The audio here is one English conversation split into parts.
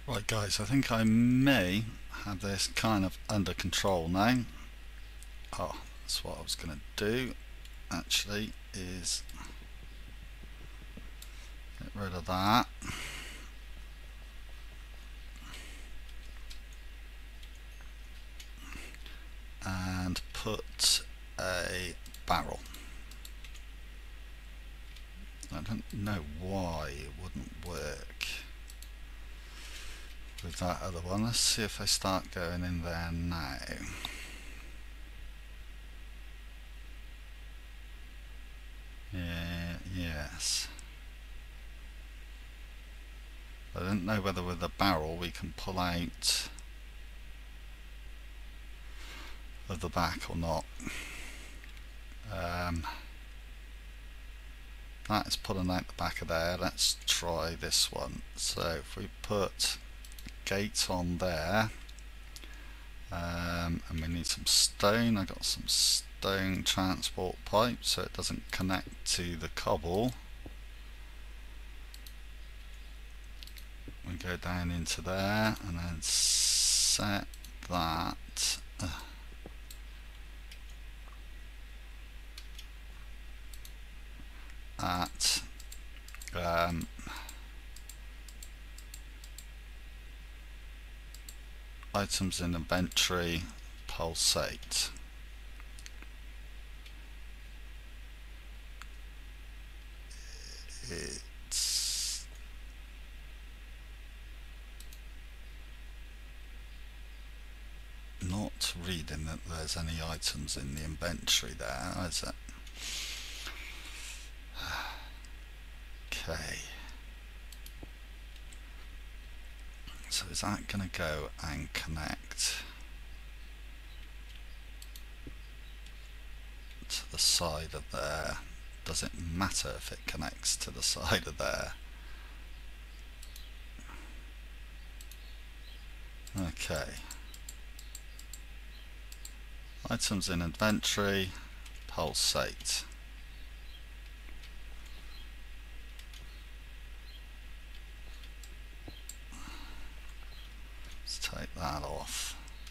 Right guys, I think I may have this kind of under control now. Oh, that's what I was going to do actually, is get rid of that. And put a barrel. I don't know why it wouldn't work with that other one. Let's see if I start going in there now. Yes. I don't know whether with the barrel we can pull out of the back or not. That is pulling out the back of there. Let's try this one. So if we put gate on there, and we need some stone. I got some stone transport pipe so it doesn't connect to the cobble. We go down into there and then set that at items in inventory pulsate. It's not reading that there's any items in the inventory there, is it? Okay. So is that going to go and connect to the side of there? Does it matter if it connects to the side of there? Okay. Items in inventory, pulsate. Let's take that off.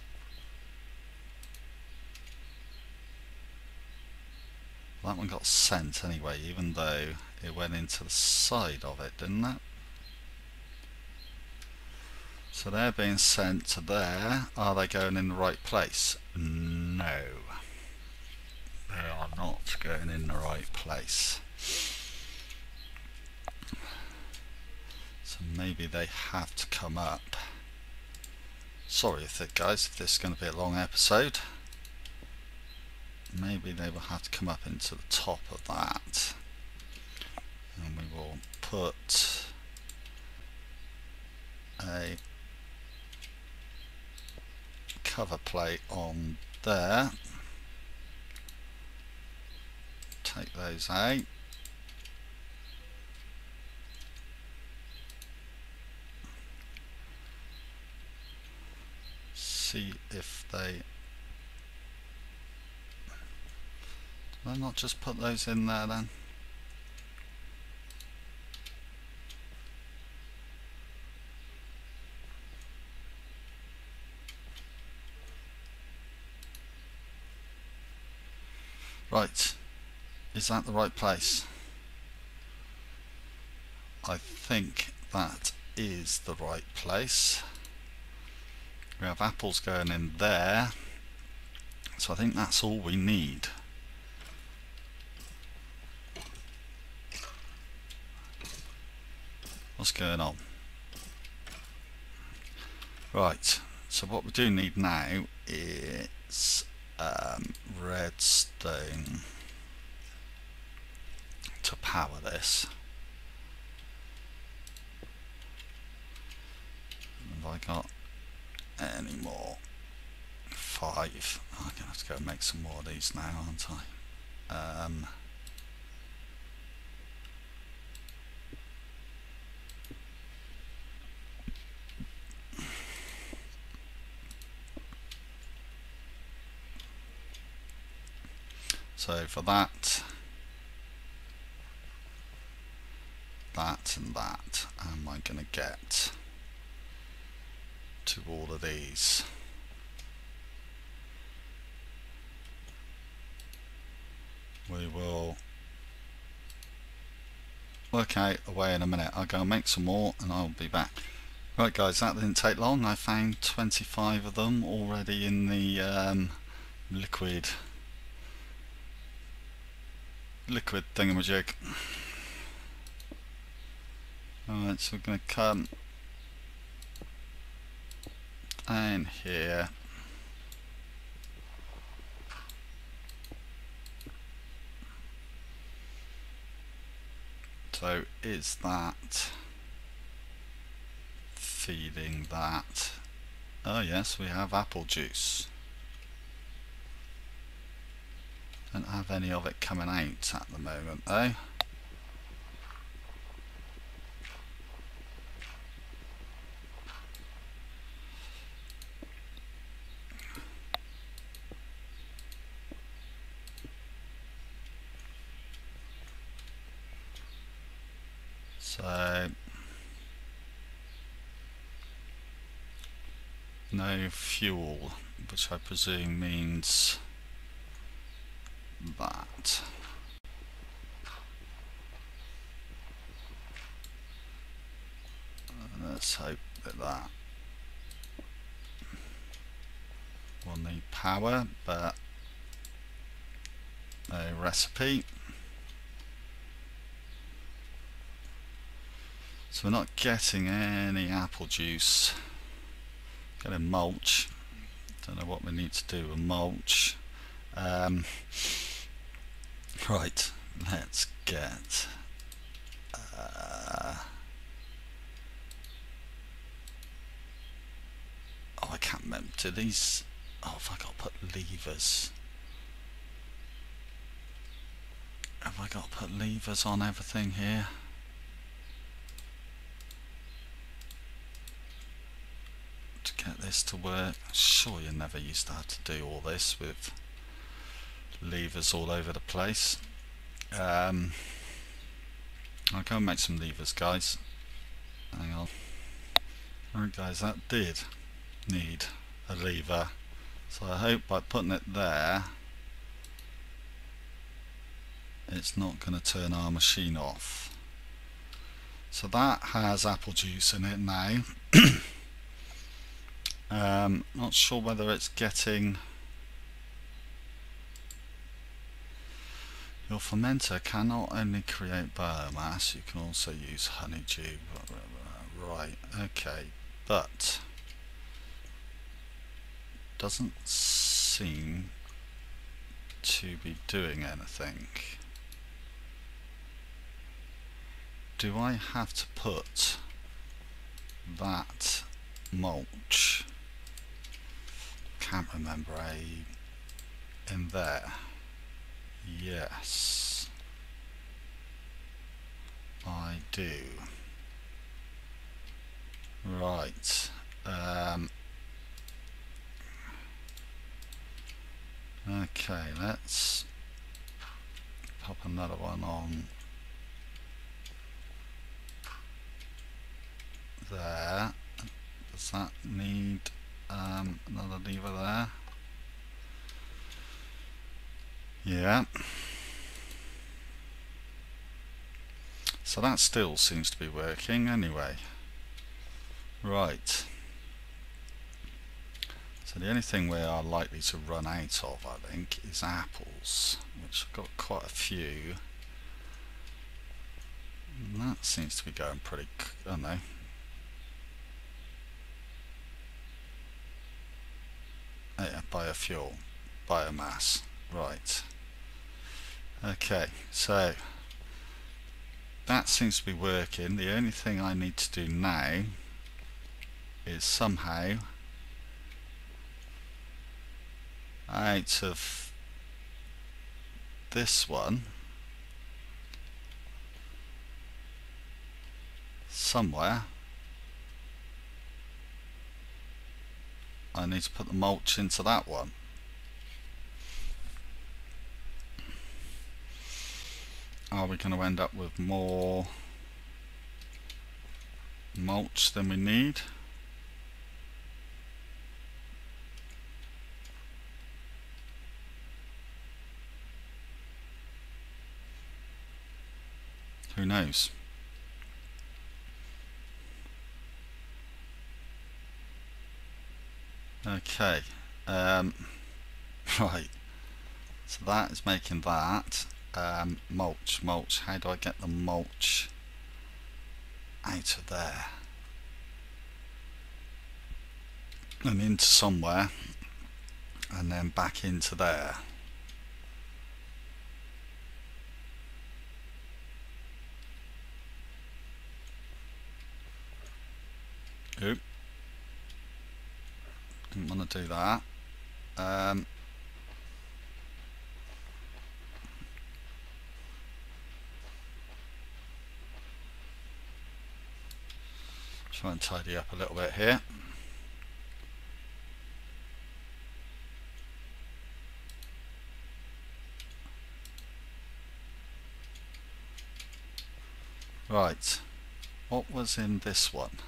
That one got sent anyway, even though it went into the side of it, didn't it? So they're being sent to there. Are they going in the right place? No. They are not going in the right place. So maybe they have to come up. Sorry guys, if this is going to be a long episode. Maybe they will have to come up into the top of that. And we will put a cover plate on there. Take those out. See if they... Did I not just put those in there then? Right, is that the right place? I think that is the right place. We have apples going in there, so I think that's all we need. What's going on? Right, so what we do need now is redstone to power this. Have I got any more? 5. I'm going to have to go and make some more of these now, aren't I? So for that, and that, am I going to get to all of these. We will work out a way in a minute. I'll go and make some more and I'll be back. Right guys, that didn't take long. I found 25 of them already in the liquid thingamajig. Alright, so we're going to come down here. So is that feeding that? Oh yes, we have apple juice. Don't have any of it coming out at the moment though. So no fuel, which I presume means that. Let's hope that will need power, but a recipe. So we're not getting any apple juice. Getting mulch. Don't know what we need to do with mulch. Right, let's get oh, I can't remember. Do these, oh, have I got to put levers? Have I got to put levers on everything here? To get this to work? Sure, you never used to have to do all this with levers all over the place. I'll go and make some levers, guys. Hang on. Alright guys, that did need a lever, so I hope by putting it there it's not going to turn our machine off. So that has apple juice in it now. Not sure whether it's getting. Your fermenter can not only create biomass, you can also use honeydew. Right, okay, but doesn't seem to be doing anything. Do I have to put that mulch? Can't remember in there. Yes, I do. Right. Okay, let's pop another one on there. Does that need another lever there? Yeah. So that still seems to be working anyway. Right. So the only thing we are likely to run out of, I think, is apples, which I've got quite a few. And that seems to be going pretty, I don't know. Yeah, biofuel, biomass, right. Okay, so that seems to be working. The only thing I need to do now is somehow out of this one somewhere I need to put the mulch into that one. Are we going to end up with more mulch than we need? knows. Okay, right, so that is making that. Mulch, how do I get the mulch out of there and into somewhere and then back into there? Oop. Didn't want to do that. Try and tidy up a little bit here. Right, what was in this one?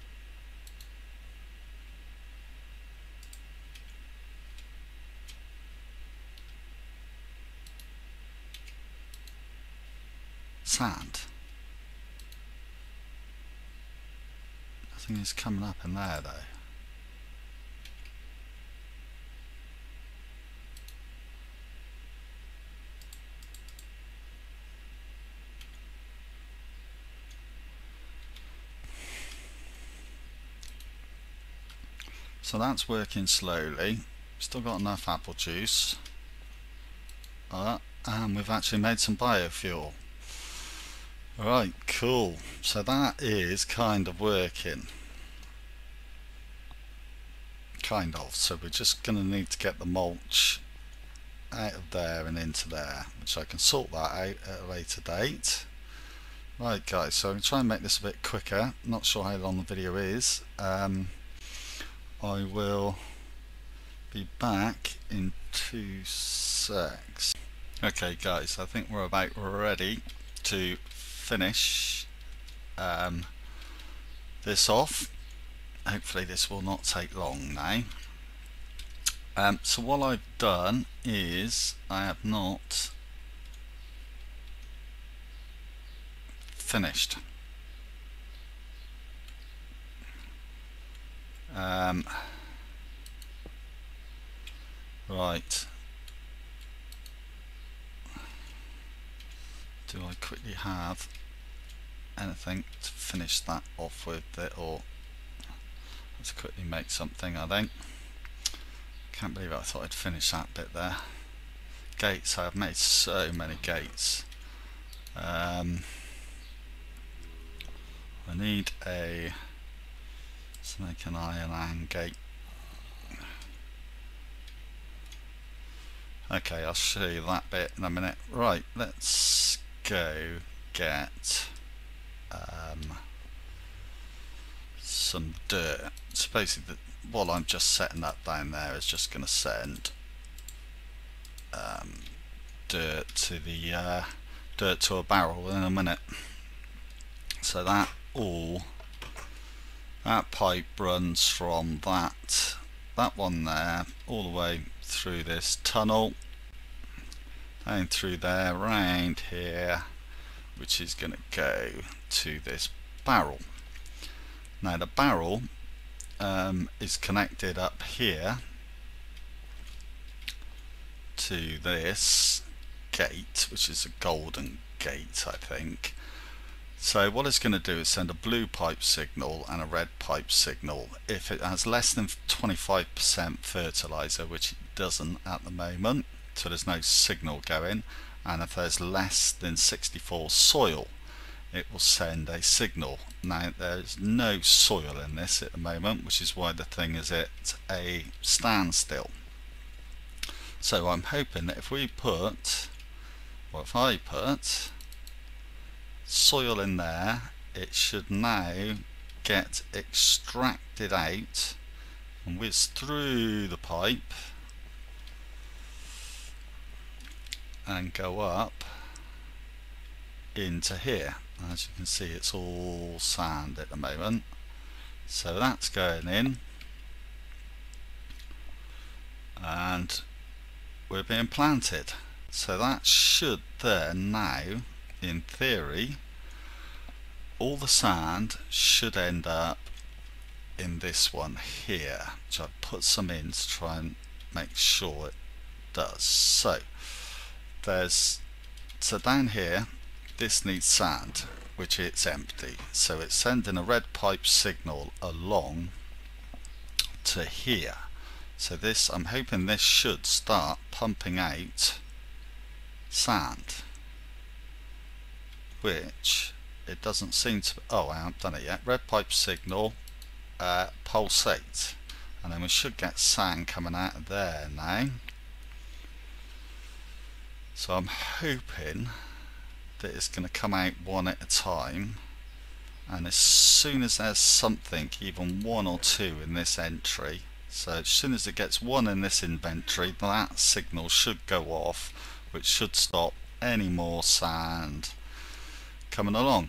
Sand. Nothing is coming up in there though. So that's working slowly. Still got enough apple juice. And we've actually made some biofuel. Right, cool. So that is kind of working. Kind of. So we're just going to need to get the mulch out of there and into there, which I can sort that out at a later date. Right guys, so I'm going to try and make this a bit quicker. Not sure how long the video is. I will be back in 2 secs. Okay guys, I think we're about ready to finish this off. Hopefully this will not take long now. So what I've done is I have not finished. Right. Do I quickly have anything to finish that off with it, or let's quickly make something, I think. Can't believe I thought I'd finish that bit there. Gates, I've made so many gates. I need a, let's make an iron gate. Okay, I'll show you that bit in a minute. Right, let's go get some dirt. So basically, what I'm just setting up down there is just going to send dirt to the dirt to a barrel in a minute. So that pipe runs from that one there all the way through this tunnel, down through there, round here, which is going to go to this barrel. Now the barrel is connected up here to this gate, which is a golden gate, I think. So what it's going to do is send a blue pipe signal and a red pipe signal. If it has less than 25% fertilizer, which it doesn't at the moment, so there's no signal going, and if there's less than 64 soil, it will send a signal. Now there's no soil in this at the moment, which is why the thing is at a standstill. So I'm hoping that if we put, or if I put soil in there, it should now get extracted out and whiz through the pipe and go up into here. As you can see, it's all sand at the moment, so that's going in and we're being planted. So that should then now, in theory, all the sand should end up in this one here, which I've put some in to try and make sure it does. So down here, this needs sand, which it's empty, so it's sending a red pipe signal along to here. So this, I'm hoping this should start pumping out sand, which it doesn't seem to. Oh, I haven't done it yet. Red pipe signal, pulsate, and then we should get sand coming out of there now. So I'm hoping that it's going to come out one at a time, and as soon as there's something, even one or two in this entry, so as soon as it gets one in this inventory, that signal should go off, which should stop any more sand coming along.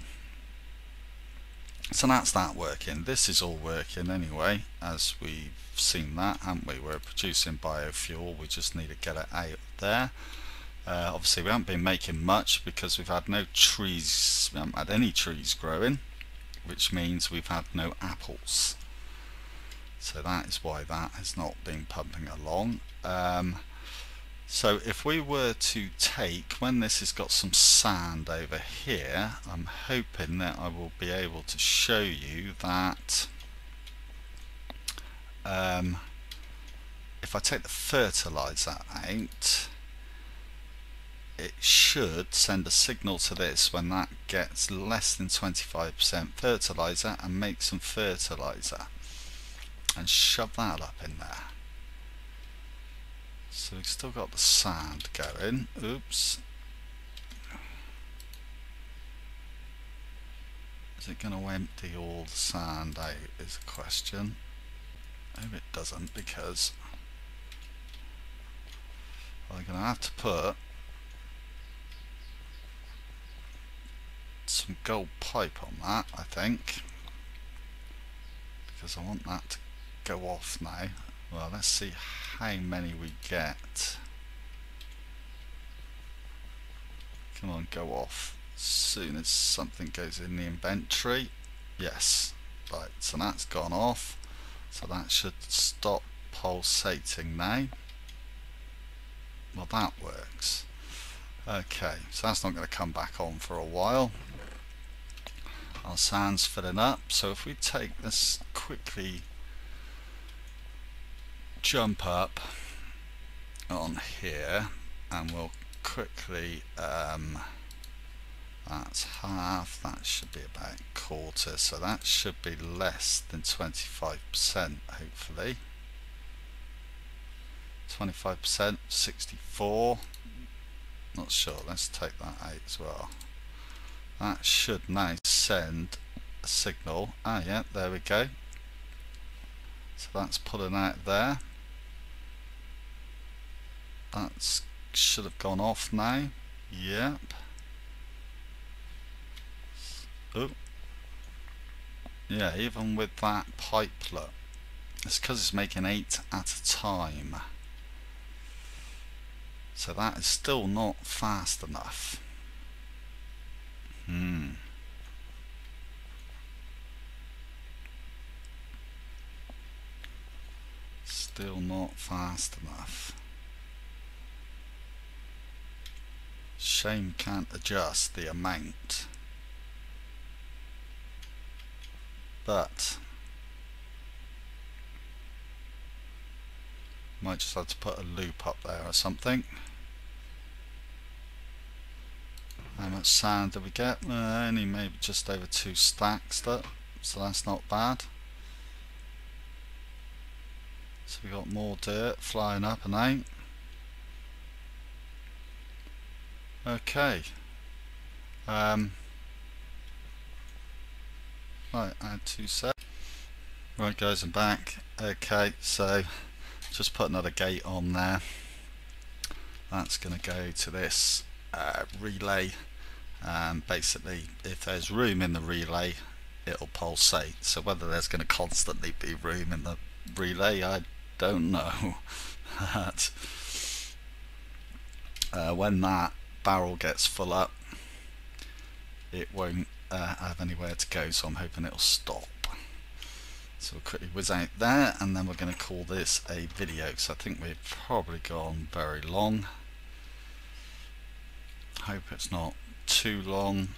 So that's that working. This is all working anyway, as we've seen that, haven't we? We're producing biofuel, we just need to get it out there. Obviously we haven't been making much because we've had no trees, we haven't had any trees growing, which means we've had no apples. So that is why that has not been pumping along. So if we were to take, when this has got some sand over here, I'm hoping that I will be able to show you that if I take the fertilizer out, it should send a signal to this when that gets less than 25% fertilizer, and make some fertilizer and shove that up in there. So we've still got the sand going. Oops. Is it going to empty all the sand out is a question. Maybe it doesn't, because I'm going to have to put some gold pipe on that, I think, because I want that to go off now. Well, let's see how many we get. Come on, go off as soon as something goes in the inventory. Yes, right, so that's gone off, so that should stop pulsating now. Well, that works. Okay, so that's not going to come back on for a while. Our sand's filling up, so if we take this quickly, jump up on here, and we'll quickly, that's half, that should be about a quarter, so that should be less than 25%, hopefully. 25%, 64, not sure, let's take that out as well. That should now send a signal. Ah yeah, there we go. So that's pulling out there. That should have gone off now. Yep. Oh. Yeah, even with that pipe, look. It's because it's making 8 at a time. So that is still not fast enough. Still not fast enough. Shame can't adjust the amount. But might just have to put a loop up there or something. How much sand did we get? Only maybe just over 2 stacks, so that's not bad. So we got more dirt flying up and out. Okay. Right, add 2 sets. Right guys, I'm back. Okay, so just put another gate on there. That's going to go to this relay. Basically, if there's room in the relay, it'll pulsate. So whether there's going to constantly be room in the relay, I don't know. But when that barrel gets full up, it won't have anywhere to go, so I'm hoping it'll stop. So we'll quickly whiz out there, and then we're going to call this a video, because I think we've probably gone very long. Hope it's not too long.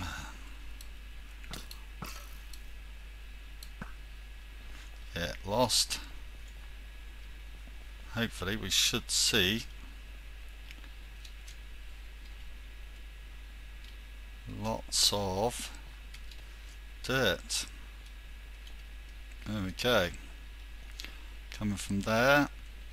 Yeah, lost. Hopefully we should see lots of dirt. There we go. Coming from there.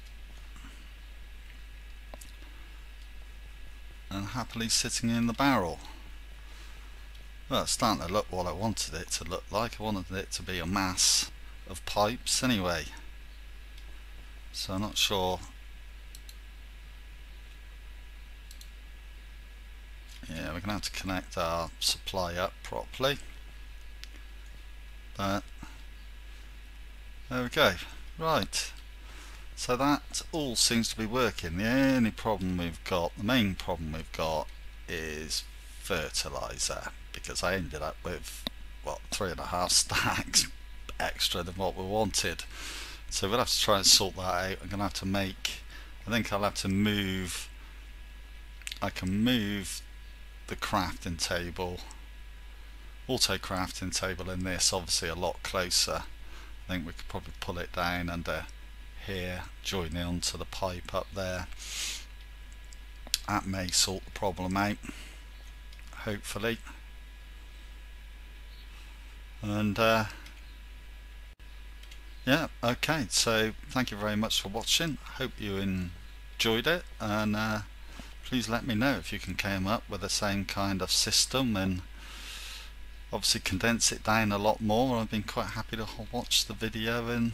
And happily sitting in the barrel. Well, it's starting to look what I wanted it to look like. I wanted it to be a mass of pipes anyway. So I'm not sure. Yeah, we're going to have to connect our supply up properly. But there we go. Right. So that all seems to be working. The only problem we've got, the main problem we've got, is fertilizer, because I ended up with, what, 3.5 stacks extra than what we wanted. So we'll have to try and sort that out. I'm going to have to make, I think I'll have to move, I can move the crafting table, auto crafting table in this obviously a lot closer. I think we could probably pull it down under here, join it onto the pipe up there. That may sort the problem out, hopefully. And yeah, okay, so thank you very much for watching. Hope you enjoyed it, and please let me know if you can come up with the same kind of system and obviously condense it down a lot more. I've been quite happy to watch the video and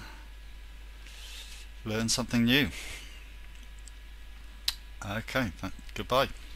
learn something new. Okay, goodbye.